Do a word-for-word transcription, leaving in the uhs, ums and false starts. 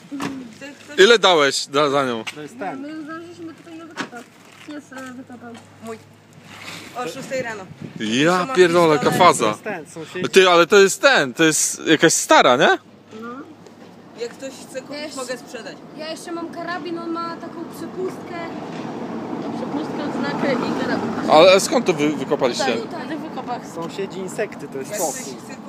Ile dałeś za, za nią? To jest ten. My zdążyliśmy tutaj na wykopać. Jest wykopał. Mój. O szóstej rano. Ja pierdolę, jaka To faza. jest ten, sąsiedzi. Ty, ale to jest ten, to jest jakaś stara, nie? No. Jak ktoś chce kupić, Wiesz- mogę sprzedać. Ja jeszcze mam karabin, on ma taką przepustkę. Przepustkę, odznakę i karabin. Ale skąd to wy wykopaliście? Tutaj, w wykopach. Sąsiedzi insekty, to jest Jak sos. ktoś chce